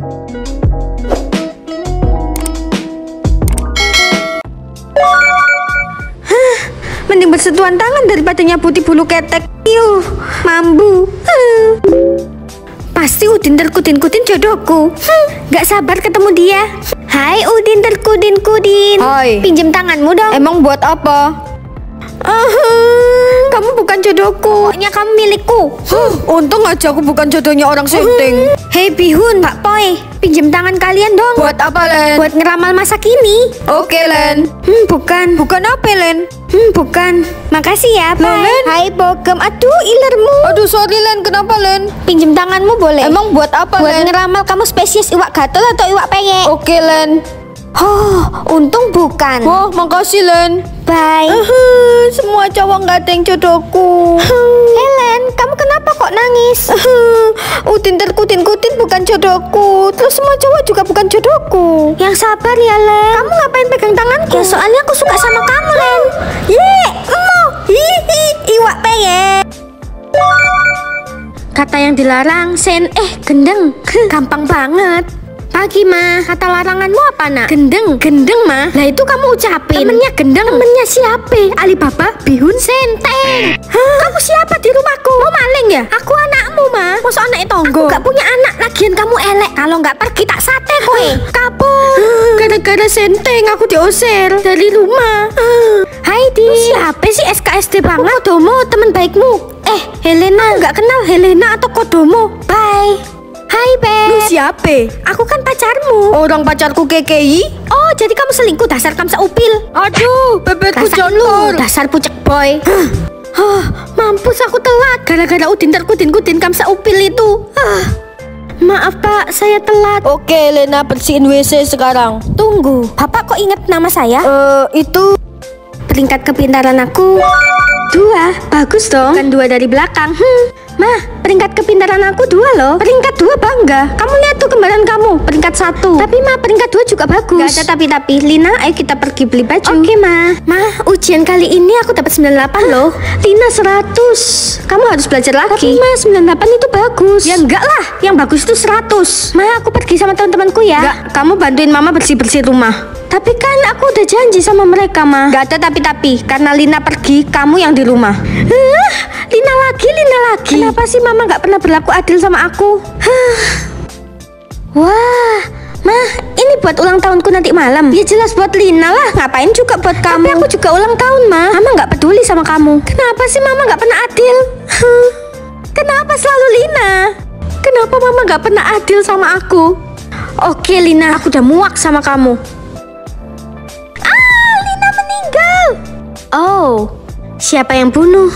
Mending bersentuhan tangan daripada nyabuti bulu ketek. Mambu. Pasti Udin terkudin-kudin jodohku. Gak sabar ketemu dia. Hai Udin terkudin-kudin. Hai. Pinjem tanganmu dong. Emang buat apa? Kamu bukan jodohku. Pokoknya kamu milikku. Untung aja aku bukan jodohnya orang senting. Hei Bihun, Pak Poi, pinjem tangan kalian dong. Buat apa, Len? Buat ngeramal masa kini. Oke, Len. Bukan. Bukan apa, Len? Bukan. Makasih ya, Pak. Len? Hai Bogem. Aduh, ilermu. Aduh, sorry, Len. Kenapa, Len? Pinjem tanganmu boleh? Emang buat apa, Buat Len? ngeramal kamu spesies iwak gatel atau iwak peyek. Oke, Len. Untung bukan. Wah, makasih, Len. Bye. Semua cowok gak ada yang jodohku. Helen, kamu kenapa kok nangis? Udin terkudin-kudin bukan jodohku. Terus semua cowok juga bukan jodohku. Yang sabar ya, Len. Kamu ngapain pegang tanganku? Ya soalnya aku suka sama kamu, Len. Iwak peyek. Kata yang dilarang, gendeng. Gampang banget. Pagi mah, kata laranganmu apa nak? Gendeng mah. Lah itu kamu ucapin. Temennya gendeng. Temennya siapa? Alibaba, Bihun, Senteng. Kamu siapa di rumahku? Mau maling ya? Aku anakmu mah. Masa anak tonggo? Aku gak punya anak, lagian kamu elek. Kalau gak pergi tak sate kowe. Kapok. Gara-gara Senteng aku diusir dari rumah. Hai Di. Siapa sih SKSD banget? Kodomo, teman baikmu. Helena, gak kenal Helena atau Kodomo. Bye. Hai Beb. Lu siapa? Aku kan pacarmu. Orang pacarku KKI. Oh, jadi kamu selingkuh dasar kamsa upil. Aduh, bebekku Rasain lu, jontor. dasar pucek boy. Mampus aku telat gara-gara Udin terkudin-kudin kamsa upil itu. Maaf Pak, saya telat. Oke, Lena bersihin WC sekarang. Tunggu, Bapak kok ingat nama saya? Itu Peringkat kepintaran aku 2, bagus dong. Kan 2 dari belakang. Mah, peringkat kepintaran aku 2 loh. Peringkat 2 bangga. Kamu lihat tuh kembaran kamu, peringkat 1. Tapi mah peringkat 2 juga bagus. Gak ada tapi. Lina, ayo kita pergi beli baju. Oke mah. Mah, ujian kali ini aku dapat 98 loh. Lina 100. Kamu harus belajar lagi. Tapi mah 98 itu bagus. Ya enggak lah, yang bagus itu 100. Mah, aku pergi sama teman-temanku ya. enggak, kamu bantuin mama bersih-bersih rumah. Tapi kan aku udah janji sama mereka mah. Gak ada tapi. Karena Lina pergi, kamu yang di rumah. Lina lagi. Kenapa sih mama gak pernah berlaku adil sama aku? Wah, mah, ini buat ulang tahunku nanti malam. Ya jelas buat Lina lah, ngapain juga buat kamu. Tapi aku juga ulang tahun mah. Mama gak peduli sama kamu. Kenapa sih mama gak pernah adil? Kenapa selalu Lina? Kenapa mama gak pernah adil sama aku? Oke Lina, aku udah muak sama kamu. Lina meninggal. Oh, siapa yang bunuh?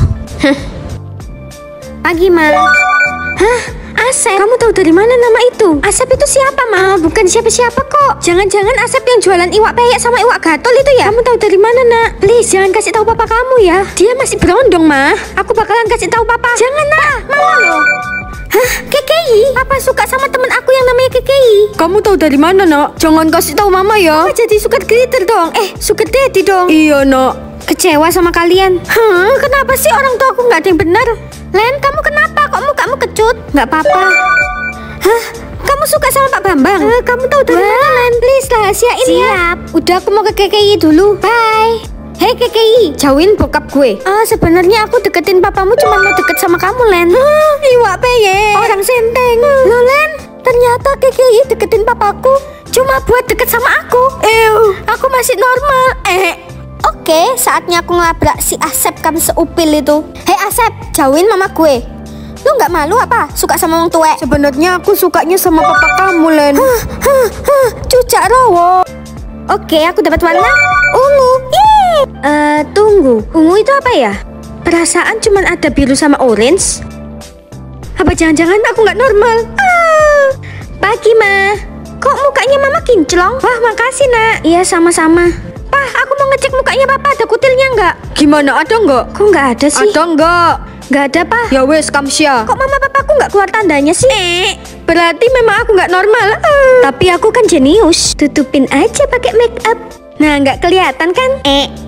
Pagi Ma. Asep. Kamu tahu dari mana nama itu? Asep itu siapa Ma? Bukan siapa-siapa kok. Jangan-jangan Asep yang jualan iwak peyek sama iwak gatel itu ya? Kamu tahu dari mana nak? Please jangan kasih tahu papa kamu ya. Dia masih berondong Ma. Aku bakalan kasih tahu papa. Jangan nak, malah loh. KKI? Papa suka sama temen aku yang namanya KKI. Kamu tahu dari mana, Nak? Jangan kasih tahu mama ya. Papa jadi sugar glitter dong. Sugar daddy dong. Iya, Nak. Kecewa sama kalian. Kenapa sih orang tua aku nggak ada yang benar? Len, kamu kenapa? Kok mukamu kecut? Nggak apa-apa. Kamu suka sama Pak Bambang? Kamu tahu dari mana, Len? Please rahasiain ya. Siap. Udah, aku mau ke KKI dulu. Bye. Hei KKI, jauhin bokap gue. Sebenarnya aku deketin papamu cuma mau deket sama kamu, Len. Iwak peyek. Orang Senteng. Loh, Len, ternyata KKI deketin papaku cuma buat deket sama aku. Aku masih normal. Oke, saatnya aku ngelabrak si Asep kamu seupil itu. Hei Asep, jauhin mama gue. Lu nggak malu apa? Suka sama orang tua? Sebenarnya aku sukanya sama papa kamu, Len. Cucak rowo. Oke, aku dapat warna ungu. Tunggu. Ungu itu apa ya? Perasaan cuman ada biru sama orange. Apa jangan-jangan aku nggak normal? Pagi, Ma. Kok mukanya mama kinclong? Wah, makasih, Nak. Iya, sama-sama. Pak, aku mau ngecek mukanya papa, ada kutilnya nggak? Gimana, ada nggak? Kok nggak ada sih? Ada nggak? Nggak ada, Pak. Ya wes, Kamsya. Kok mama papaku nggak keluar tandanya sih? Berarti memang aku nggak normal. Tapi aku kan jenius. Tutupin aja pakai make up. Nah, nggak kelihatan kan?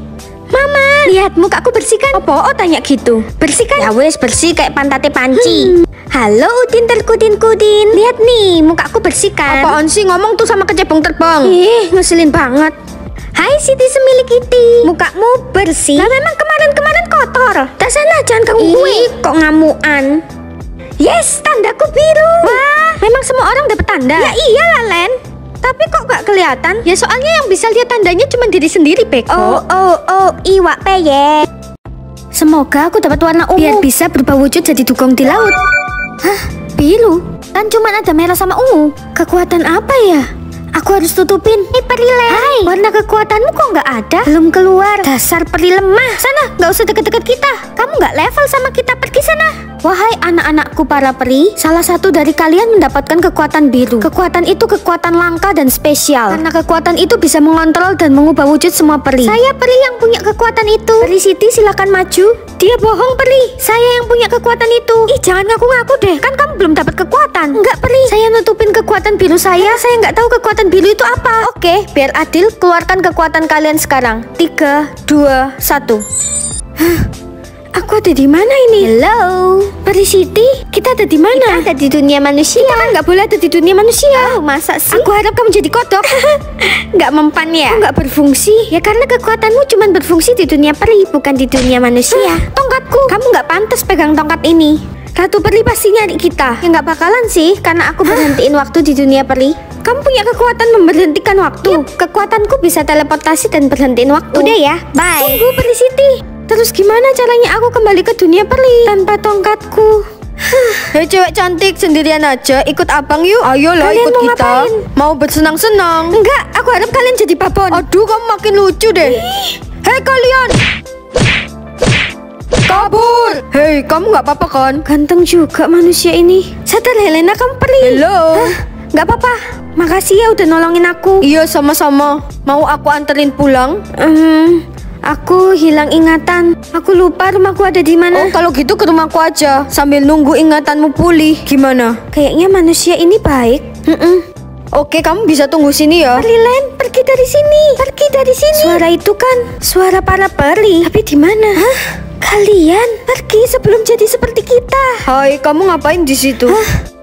Mama, lihat muka aku bersih kan? Apa? Oh tanya gitu. Bersih kan? Ya wes bersih kayak pantate panci. Halo Udin Terkudin. Lihat nih, muka aku bersih kan? Apaan sih ngomong tuh sama kecebong terbang? Ih, ngeselin banget. Hai Siti Semili Kitty, mukamu bersih? Lah memang kemarin kotor. Tak sana, jangan ganggu gue. Kok ngamuan? Yes, tandaku biru. Wah, memang semua orang dapat tanda. Ya iyalah Len. Tapi kok gak kelihatan? Ya soalnya yang bisa lihat tandanya cuma diri sendiri, Beko. Oh, iwak peyek. Semoga aku dapat warna ungu biar bisa berubah wujud jadi dugong di laut. Hah, biru? Kan cuma ada merah sama ungu. Kekuatan apa ya? Aku harus tutupin. Peri Len. Hai, warna kekuatanmu kok nggak ada? Belum keluar. Dasar peri lemah. Sana, nggak usah deket-deket kita. Kamu nggak level sama kita, pergi sana. Wahai anak-anakku para peri, salah satu dari kalian mendapatkan kekuatan biru. Kekuatan itu kekuatan langka dan spesial. Karena kekuatan itu bisa mengontrol dan mengubah wujud semua peri. Saya peri yang punya kekuatan itu. Peri Siti silakan maju. Dia bohong peri. Saya yang punya kekuatan itu. Ih, jangan ngaku-ngaku deh. Kan kamu belum dapat kekuatan. Enggak peri. Saya nutupin kekuatan biru saya. Saya nggak tahu kekuatan biru itu apa. Oke, biar adil, keluarkan kekuatan kalian sekarang. 3, 2, 1. Aku ada di mana ini? Hello, Peri Siti, kita ada di mana? kita ada di dunia manusia. Kita kan nggak boleh ada di dunia manusia. Oh, masa sih? Aku harap kamu jadi kodok. Nggak mempan ya? Aku nggak berfungsi. Ya karena kekuatanmu cuma berfungsi di dunia peri, bukan di dunia manusia. Tongkatku. Kamu nggak pantas pegang tongkat ini. Ratu Peri pasti nyari kita. Ya nggak bakalan sih, karena aku berhentiin waktu di dunia peri. Kamu punya kekuatan memberhentikan waktu. Kekuatanku bisa teleportasi dan berhentiin waktu. Udah ya, bye. Tunggu Peri Siti. Terus gimana caranya aku kembali ke dunia peri tanpa tongkatku? Hei cewek cantik, sendirian aja, ikut abang yuk. Ayolah Kalian ikut mau kita. ngapain? Mau bersenang-senang. Enggak, aku harap kalian jadi babon. Aduh, kamu makin lucu deh. Hei kalian, kabur. Hei, kamu nggak apa-apa kan? Ganteng juga manusia ini. Sadar Helena, kamu peri. Hello. Hah? Nggak apa-apa. Makasih ya udah nolongin aku. Iya, sama-sama. Mau aku anterin pulang? Aku hilang ingatan. Aku lupa rumahku ada di mana. Oh, kalau gitu ke rumahku aja sambil nunggu ingatanmu pulih. Gimana? Kayaknya manusia ini baik. Oke, kamu bisa tunggu sini ya. Peri Len, pergi dari sini. Pergi dari sini. Suara itu kan suara para peri. Tapi di mana? Hah? Kalian pergi sebelum jadi seperti kita. Hai, kamu ngapain di situ? Hah?